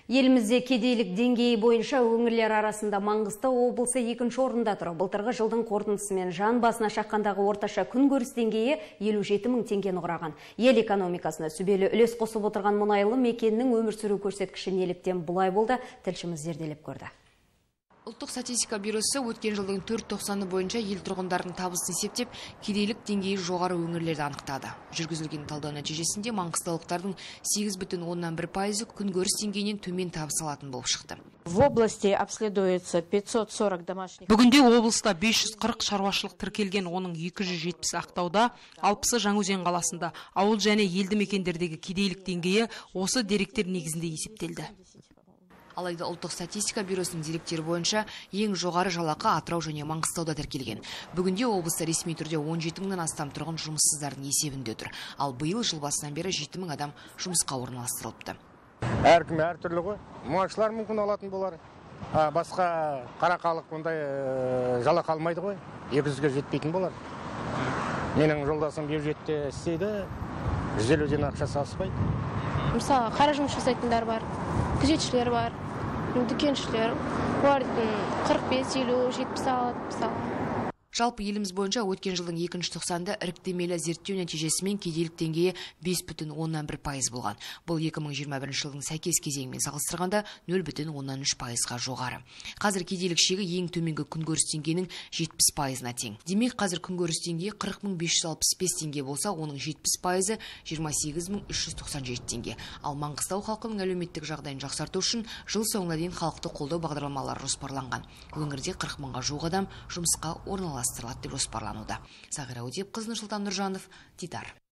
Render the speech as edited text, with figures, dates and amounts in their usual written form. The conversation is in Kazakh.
Елімізде кедейлік деңгейі бойынша өңірлер арасында Маңғыстау облысы 2-ші орында тұр. Былтырғы жылдың қорытындысымен жан басына шаққандағы орташа күнкөріс деңгейі 57 мың теңгені құраған. Ел экономикасына сүбелі үлес қосып отырған мұнайлы мекеннің өмір сүру көрсеткіші неліктен бұлай болды, тілшіміз зерделеп көрді. Ұлттық статистика бюросы өткен жылдың 4-90 бойынша ел тұрғындарының табысын есептеп, кедейлік деңгейі жоғары өңірлерді анықтады. Жүргізілген талдау нәтижесінде маңғыстаулықтардың 8,1% күнкөріс деңгейінен төмен табыс алатын болып шықты. В области обследуется 540 домашних. Бүгінде облыста 540 шаруашылық тіркелген, оның 270 Ақтауда, 60 Жаңаөзен қаласында. Ауыл және елді мекендердегі кедейлік деңгейі осы деректер негізінде есептелді. Алайда ұлттық статистика бюросының деректері бойынша ең жоғары жалақы Атырау және Маңғыстауда тіркелген. Бүгінде облыста ресми түрде 17 мыңнан астам тұрғын жұмыссыздардың есебінде тұр. Ал биыл жыл басынан бері 7 мың адам жұмысқа орналастырылыпты. Әркім әртүрлі ғой. Мұнайшылар мүмкін алатын болар. Басқа қара халық мұндай жалақы алмайды ғой. 200-ге жетпейтін болар. Менің жолдасым бюджетте істейді, 150-ден ақшасы аспайды. Мысалы, қара жұмыс жасайтындар бар, күзетшілер бар, дүкеншілер, олардың 45-50, 70 алады, мысалы. Жалпы еліміз бойынша өткен жылдың 2-ші тоқсанда іріктемелі зерттеу нәтижесімен кедейлік деңгейі 5,1% болған. Бұл 2021 жылдың сәйкес кезеңімен салыстырғанда 0,13%-ға жоғары. Қазір кедейлік шегі ең төменгі күнкөріс деңгейінің 70%-на тең. Демек, қазір күнкөріс деңгейі 40.565 теңге болса, оның 70%-ы 28.397 теңге. Ал Маңғыстау халқының әлеуметтік жағдайын жақсарту үшін жыл соңына дейін халықты қолдау бағдарламалары жоспарланған. Өңірде 40 мыңға жуық адам жұмысқа орналастырылады деп жоспарлануда. Сағира Өтепқызы, Нұрсұлтан Нұржанов, Дидар.